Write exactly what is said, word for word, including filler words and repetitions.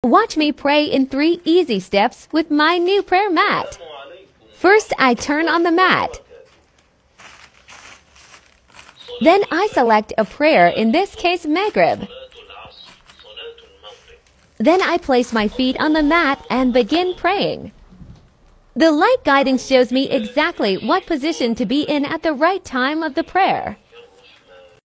Watch me pray in three easy steps with my new prayer mat. First, I turn on the mat. Then I select a prayer, in this case Maghrib. Then I place my feet on the mat and begin praying. The light guiding shows me exactly what position to be in at the right time of the prayer.